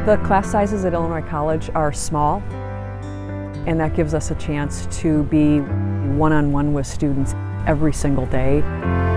The class sizes at Illinois College are small, and that gives us a chance to be one-on-one with students every single day.